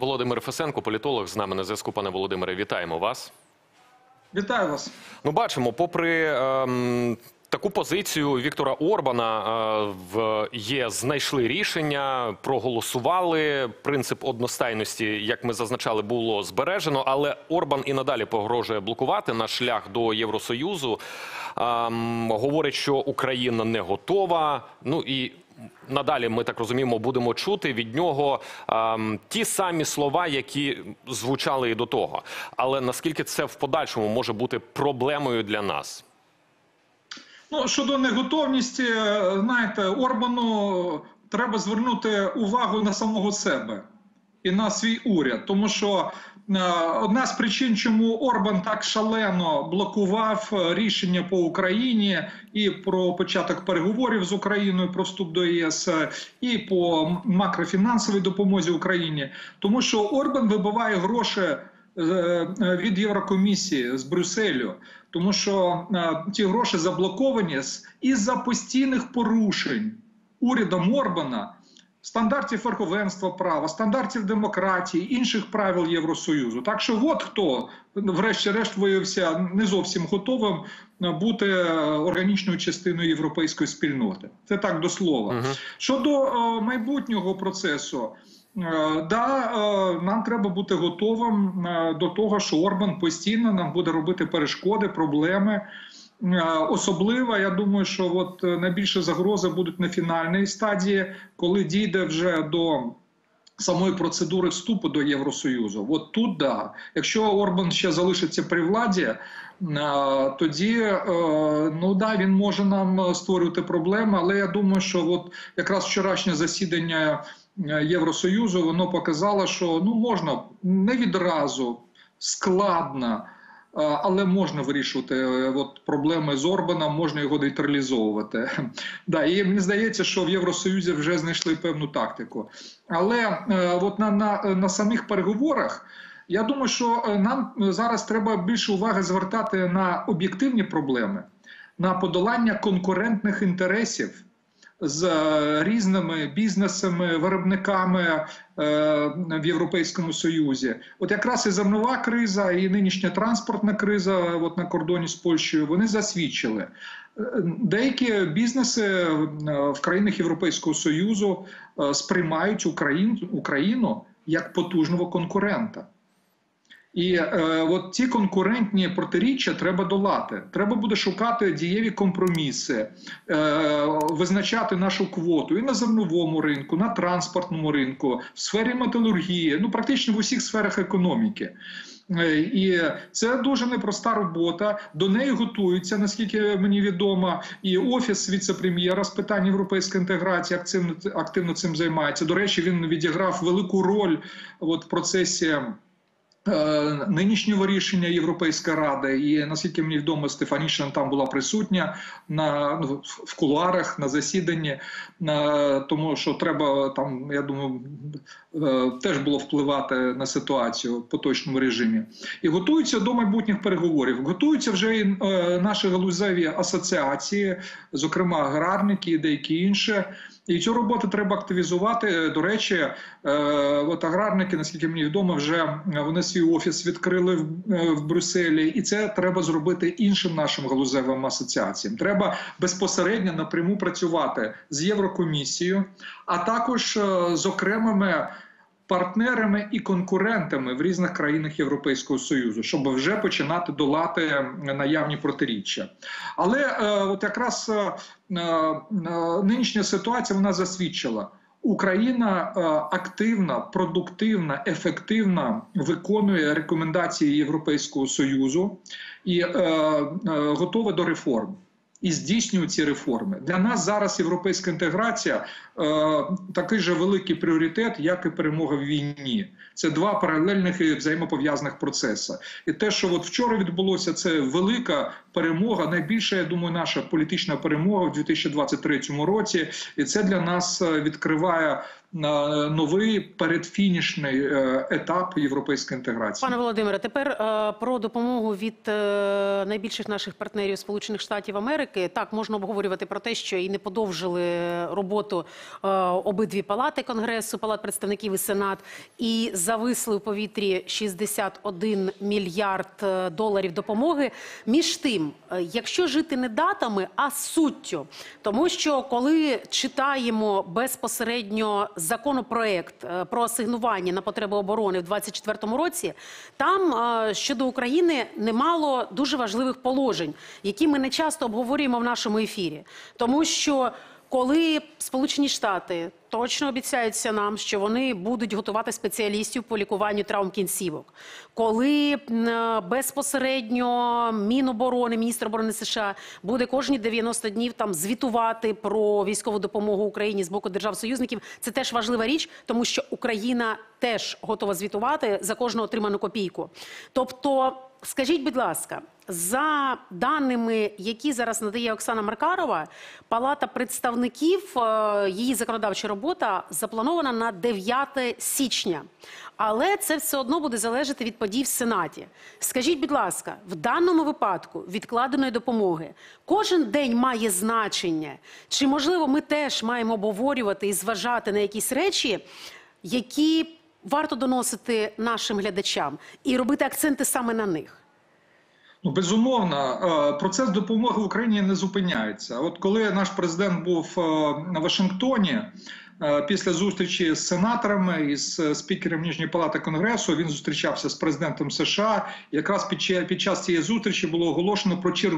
Володимир Фесенко, політолог, з нами на зв'язку. Пане Володимире, вітаємо вас. Вітаю вас. Ну, бачимо, попри таку позицію Віктора Орбана, в ЄС знайшли рішення, проголосували, принцип одностайності, як ми зазначали, було збережено, але Орбан і надалі погрожує блокувати наш шлях до Євросоюзу, говорить, що Україна не готова, ну і надалі, ми так розуміємо, будемо чути від нього ті самі слова, які звучали і до того. Але наскільки це в подальшому може бути проблемою для нас? Ну, щодо неготовності, знаєте, Орбану треба звернути увагу на самого себе і на свій уряд. Тому що одна з причин, чому Орбан так шалено блокував рішення по Україні і про початок переговорів з Україною про вступ до ЄС, і по макрофінансовій допомозі Україні, тому що Орбан вибиває гроші від Єврокомісії з Брюсселю, тому що ті гроші заблоковані із-за постійних порушень урядом Орбана стандартів верховенства права, стандартів демократії, інших правил Євросоюзу. Так що от хто, врешті-решт, виявився не зовсім готовим бути органічною частиною європейської спільноти. Це так до слова. Щодо майбутнього процесу, нам треба бути готовим до того, що Орбан постійно нам буде робити перешкоди, проблеми. Особливо, я думаю, що от найбільше загрози будуть на фінальній стадії, коли дійде вже до самої процедури вступу до Євросоюзу. От тут, да. Якщо Орбан ще залишиться при владі, тоді, ну да, він може нам створювати проблеми, але я думаю, що от якраз вчорашнє засідання Євросоюзу, воно показало, що ну можна не відразу, складно, але можна вирішувати от проблеми з Орбаном, можна його нейтралізовувати. Да, і мені здається, що в Євросоюзі вже знайшли певну тактику. Але от на самих переговорах, я думаю, що нам зараз треба більше уваги звертати на об'єктивні проблеми, на подолання конкурентних інтересів з різними бізнесами, виробниками в Європейському Союзі. От якраз і зернова криза, і нинішня транспортна криза от на кордоні з Польщею, вони засвідчили. Деякі бізнеси в країнах Європейського Союзу сприймають Україну як потужного конкурента. І от ці конкурентні протиріччя треба долати. Треба буде шукати дієві компроміси, визначати нашу квоту і на зерновому ринку, на транспортному ринку, в сфері металургії, ну практично в усіх сферах економіки. І це дуже непроста робота, до неї готуються, наскільки мені відомо, і Офіс віце-прем'єра з питань європейської інтеграції активно цим займається. До речі, він відіграв велику роль от в процесі нинішнього рішення Європейської Ради, і наскільки мені відомо, Стефанішина там була присутня в кулуарах, на засіданні, тому що треба там, я думаю, теж було впливати на ситуацію в поточному режимі. І готуються до майбутніх переговорів. Готуються вже і наші галузеві асоціації, зокрема аграрники і деякі інші. І цю роботу треба активізувати. До речі, от аграрники, наскільки мені відомо, вже вони свій офіс відкрили в Брюсселі. І це треба зробити іншим нашим галузевим асоціаціям. Треба безпосередньо напряму працювати з Єврокомісією, а також з окремими партнерами і конкурентами в різних країнах Європейського Союзу, щоб вже починати долати наявні протиріччя. Але от якраз нинішня ситуація, вона засвідчила, Україна активно, продуктивно, ефективно виконує рекомендації Європейського Союзу і готова до реформ. І здійснюють ці реформи. Для нас зараз європейська інтеграція такий же великий пріоритет, як і перемога в війні. Це два паралельних і взаємопов'язаних процеси. І те, що от вчора відбулося, це велика перемога, найбільша, я думаю, наша політична перемога в 2023 році. І це для нас відкриває новий передфінішний етап європейської інтеграції. Пане Володимире, тепер про допомогу від найбільших наших партнерів Сполучених Штатів Америки. Так, можна обговорювати про те, що і не подовжили роботу обидві палати Конгресу, Палат представників і Сенат, і зависли у повітрі 61 мільярд доларів допомоги. Між тим, якщо жити не датами, а суттю, тому що коли читаємо безпосередньо законопроект про асигнування на потреби оборони в 2024 році, там щодо України немало дуже важливих положень, які ми не часто обговорюємо в нашому ефірі. Тому що коли Сполучені Штати точно обіцяються нам, що вони будуть готувати спеціалістів по лікуванню травм кінцівок, коли безпосередньо Міноборони, міністр оборони США буде кожні 90 днів там звітувати про військову допомогу Україні з боку держав-союзників, це теж важлива річ, тому що Україна теж готова звітувати за кожну отриману копійку. Тобто, скажіть, будь ласка, за даними, які зараз надає Оксана Маркарова, Палата представників, її законодавча робота запланована на 9 січня. Але це все одно буде залежати від подій в Сенаті. Скажіть, будь ласка, в даному випадку відкладеної допомоги кожен день має значення? Чи, можливо, ми теж маємо обговорювати і зважати на якісь речі, які варто доносити нашим глядачам і робити акценти саме на них? Ну, безумовно, процес допомоги Україні не зупиняється. От коли наш президент був на Вашингтоні, після зустрічі з сенаторами і з спікером Нижньої палати Конгресу, він зустрічався з президентом США. Якраз під час цієї зустрічі було оголошено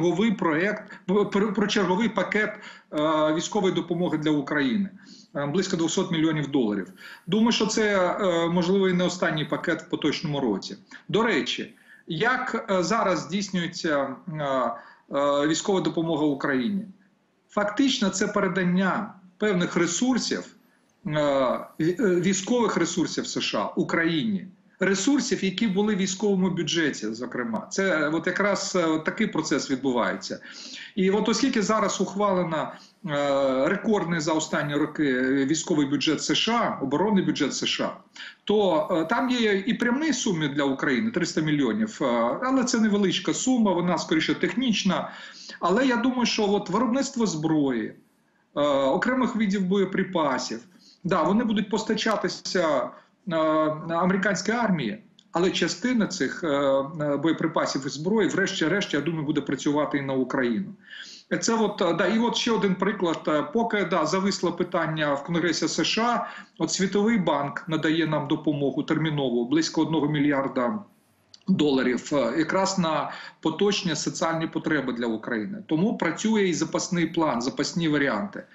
про черговий пакет військової допомоги для України. Близько 200 мільйонів доларів. Думаю, що це, можливо, і не останній пакет в поточному році. До речі, як зараз здійснюється військова допомога Україні? Фактично це передання певних ресурсів, військових ресурсів США Україні. Ресурсів, які були в військовому бюджеті, зокрема. Це от якраз такий процес відбувається. І от оскільки зараз ухвалено рекордний за останні роки військовий бюджет США, оборонний бюджет США, то там є і прямі суми для України, 300 мільйонів, але це невеличка сума, вона скоріше технічна. Але я думаю, що от виробництво зброї, окремих видів боєприпасів, да, вони будуть постачатися американській армії, але частина цих боєприпасів і зброї, врешті-решт, я думаю, буде працювати і на Україну. Це от, да, і от ще один приклад. Поки зависло питання в Конгресі США, от Світовий банк надає нам допомогу термінову, близько 1 мільярда доларів, якраз на поточні соціальні потреби для України. Тому працює і запасний план, запасні варіанти.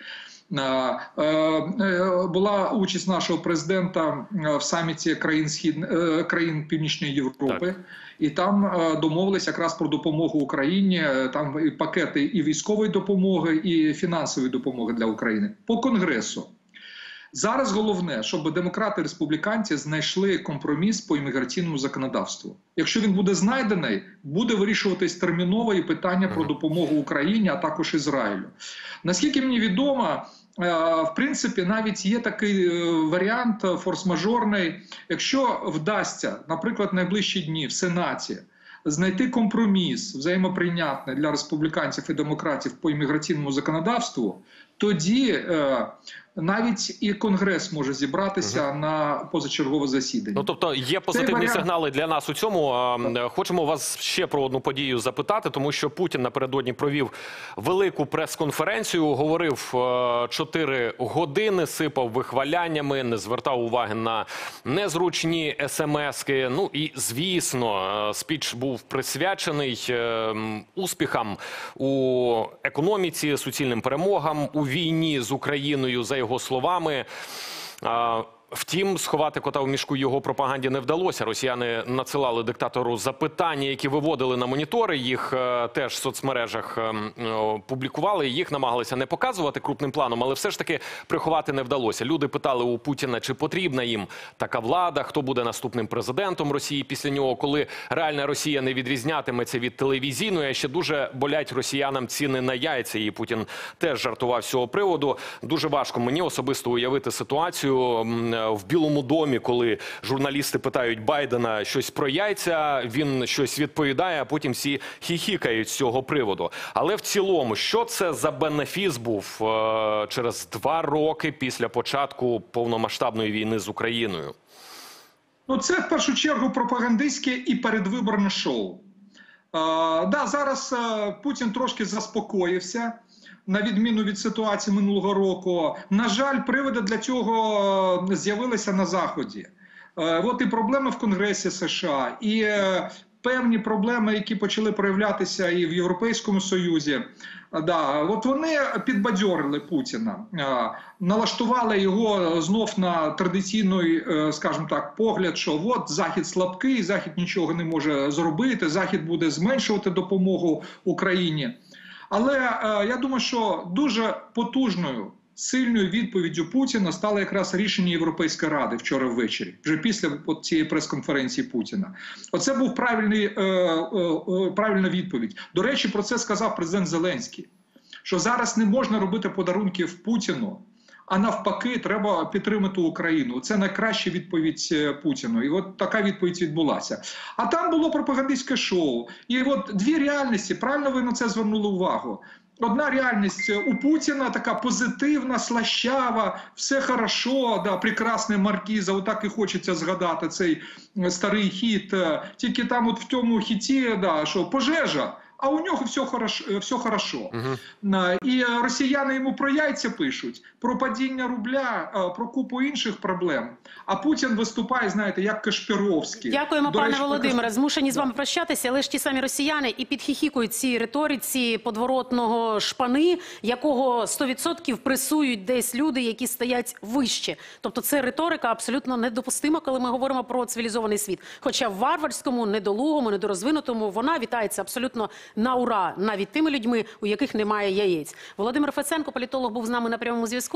Була участь нашого президента в саміті країн Північної Європи, так. І там домовились якраз про допомогу Україні, там і пакети і військової допомоги, і фінансової допомоги для України. По Конгресу. Зараз головне, щоб демократи і республіканці знайшли компроміс по імміграційному законодавству. Якщо він буде знайдений, буде вирішуватись терміново і питання про допомогу Україні, а також Ізраїлю. Наскільки мені відомо, в принципі, навіть є такий варіант форс-мажорний. Якщо вдасться, наприклад, найближчі дні в Сенаті знайти компроміс взаємоприйнятний для республіканців і демократів по імміграційному законодавству, тоді навіть і Конгрес може зібратися на позачергове засідання. Ну, тобто є позитивні сигнали для нас у цьому. Хочемо вас ще про одну подію запитати, тому що Путін напередодні провів велику прес-конференцію, говорив 4 години, сипав вихваляннями, не звертав уваги на незручні смски. Ну і, звісно, спіч був присвячений успіхам у економіці, суцільним перемогам у війні з Україною, за його словами. Втім, сховати кота в мішку його пропаганді не вдалося. Росіяни надсилали диктатору запитання, які виводили на монітори. Їх теж в соцмережах публікували. Їх намагалися не показувати крупним планом, але все ж таки приховати не вдалося. Люди питали у Путіна, чи потрібна їм така влада, хто буде наступним президентом Росії після нього, коли реальна Росія не відрізнятиметься від телевізійної. А ще дуже болять росіянам ціни на яйця. І Путін теж жартував з цього приводу. Дуже важко мені особисто уявити ситуацію в Білому домі, коли журналісти питають Байдена щось про яйця, він щось відповідає, а потім всі хіхікають з цього приводу. Але в цілому, що це за бенефіс був через 2 роки після початку повномасштабної війни з Україною? Ну, це в першу чергу пропагандистське і передвиборне шоу. Зараз Путін трошки заспокоївся, на відміну від ситуації минулого року. На жаль, приводи для цього з'явилися на Заході. От і проблеми в Конгресі США, і певні проблеми, які почали проявлятися і в Європейському Союзі. От вони підбадьорили Путіна, налаштували його знов на традиційний, скажімо так, погляд, що от Захід слабкий, Захід нічого не може зробити, Захід буде зменшувати допомогу Україні. Але я думаю, що дуже потужною, сильною відповіддю Путіна стало якраз рішення Європейської Ради вчора ввечері, вже після цієї прес-конференції Путіна. Оце був правильна відповідь. До речі, про це сказав президент Зеленський, що зараз не можна робити подарунків Путіну, а навпаки, треба підтримати Україну. Це найкраща відповідь Путіну. І от така відповідь відбулася. А там було пропагандистське шоу. І от 2 реальності, правильно ви на це звернули увагу. Одна реальність у Путіна така позитивна, слащава, все хорошо, прекрасний Маркіза, отак і хочеться згадати цей старий хіт. Тільки там от в цьому хіті, що пожежа, а у нього все хорошо. І росіяни йому про яйця пишуть, про падіння рубля, про купу інших проблем. А Путін виступає, знаєте, як Кашпіровський. Дякуємо, пане Володимире. Змушені з вами прощатися, але ж ті самі росіяни і підхіхікують цій риториці подворотного шпани, якого 100% пресують десь люди, які стоять вище. Тобто це риторика абсолютно недопустима, коли ми говоримо про цивілізований світ. Хоча в варварському, недолугому, недорозвинутому вона вітається абсолютно на ура, навіть тими людьми, у яких немає яєць. Володимир Феценко, політолог, був з нами на прямому зв'язку.